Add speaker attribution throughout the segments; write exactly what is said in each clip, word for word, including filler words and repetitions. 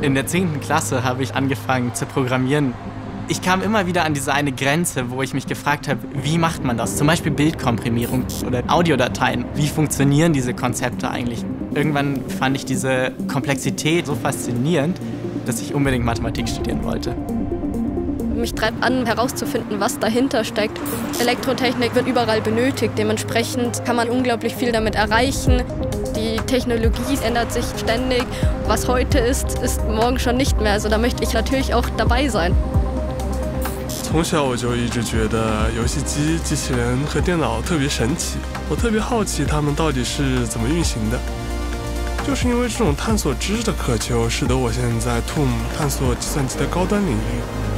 Speaker 1: In der zehnten Klasse habe ich angefangen zu programmieren. Ich kam immer wieder an diese eine Grenze, wo ich mich gefragt habe, wie macht man das? Zum Beispiel Bildkomprimierung oder Audiodateien. Wie funktionieren diese Konzepte eigentlich? Irgendwann fand ich diese Komplexität so faszinierend, dass ich unbedingt Mathematik studieren wollte.
Speaker 2: Mich treibt an, herauszufinden, was dahinter steckt. Elektrotechnik wird überall benötigt. Dementsprechend kann man unglaublich viel damit erreichen. Die Technologie ändert sich ständig. Was heute ist, ist morgen schon nicht mehr. Also da möchte ich natürlich auch dabei sein.
Speaker 3: 从小我就一直觉得游戏机、机器人和电脑特别神奇，我特别好奇它们到底是怎么运行的。就是因为这种探索知识的渴求，使得我现在在 T U M 探索计算机的高端领域。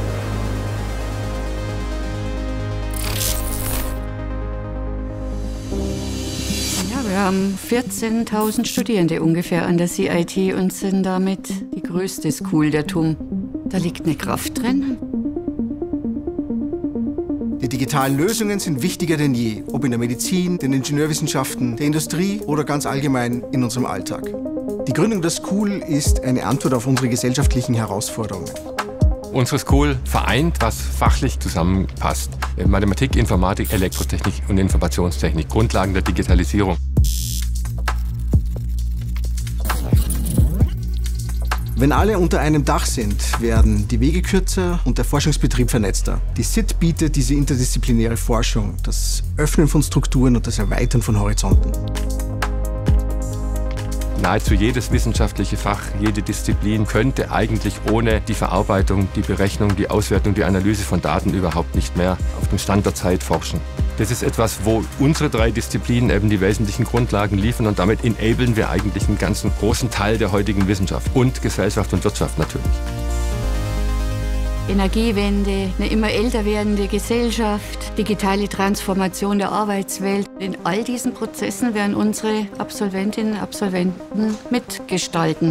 Speaker 4: Wir haben vierzehntausend Studierende ungefähr an der C I T und sind damit die größte School der T U M. Da liegt eine Kraft drin.
Speaker 5: Die digitalen Lösungen sind wichtiger denn je, ob in der Medizin, den Ingenieurwissenschaften, der Industrie oder ganz allgemein in unserem Alltag. Die Gründung der School ist eine Antwort auf unsere gesellschaftlichen Herausforderungen.
Speaker 6: Unsere School vereint, was fachlich zusammenpasst. Mathematik, Informatik, Elektrotechnik und Informationstechnik, Grundlagen der Digitalisierung.
Speaker 5: Wenn alle unter einem Dach sind, werden die Wege kürzer und der Forschungsbetrieb vernetzter. Die S I T bietet diese interdisziplinäre Forschung, das Öffnen von Strukturen und das Erweitern von Horizonten.
Speaker 6: Nahezu jedes wissenschaftliche Fach, jede Disziplin könnte eigentlich ohne die Verarbeitung, die Berechnung, die Auswertung, die Analyse von Daten überhaupt nicht mehr auf dem Stand der Zeit forschen. Das ist etwas, wo unsere drei Disziplinen eben die wesentlichen Grundlagen liefern und damit enablen wir eigentlich einen ganzen großen Teil der heutigen Wissenschaft und Gesellschaft und Wirtschaft natürlich.
Speaker 4: Energiewende, eine immer älter werdende Gesellschaft, digitale Transformation der Arbeitswelt. In all diesen Prozessen werden unsere Absolventinnen und Absolventen mitgestalten.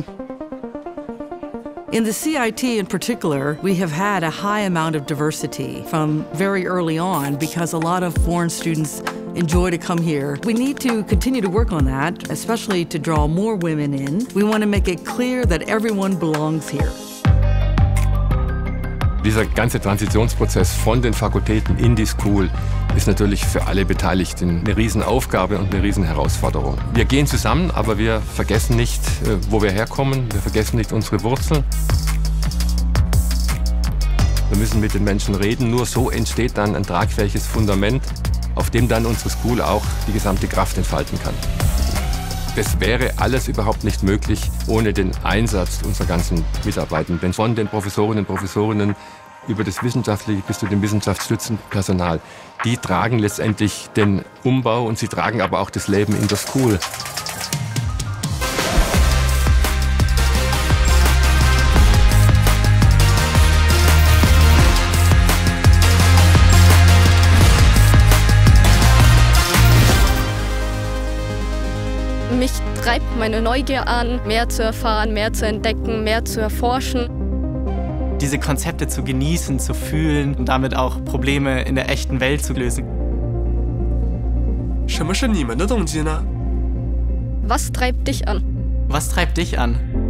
Speaker 7: In the C I T in particular, we have had a high amount of diversity from very early on because a lot of foreign students enjoy to come here. We need to continue to work on that, especially to draw more women in. We want to make it clear that everyone belongs here.
Speaker 6: Dieser ganze Transitionsprozess von den Fakultäten in die School ist natürlich für alle Beteiligten eine Riesenaufgabe und eine Riesenherausforderung. Wir gehen zusammen, aber wir vergessen nicht, wo wir herkommen. Wir vergessen nicht unsere Wurzeln. Wir müssen mit den Menschen reden. Nur so entsteht dann ein tragfähiges Fundament, auf dem dann unsere School auch die gesamte Kraft entfalten kann. Das wäre alles überhaupt nicht möglich ohne den Einsatz unserer ganzen Mitarbeitenden. Von den Professorinnen und Professorinnen über das Wissenschaftliche bis zu dem wissenschaftsstützenden Personal. Die tragen letztendlich den Umbau und sie tragen aber auch das Leben in der School.
Speaker 2: Mich treibt meine Neugier an, mehr zu erfahren, mehr zu entdecken, mehr zu erforschen.
Speaker 1: Diese Konzepte zu genießen, zu fühlen und damit auch Probleme in der echten Welt zu lösen.
Speaker 3: 什么是你们的动机呢？
Speaker 2: Was treibt dich an?
Speaker 1: Was treibt dich an?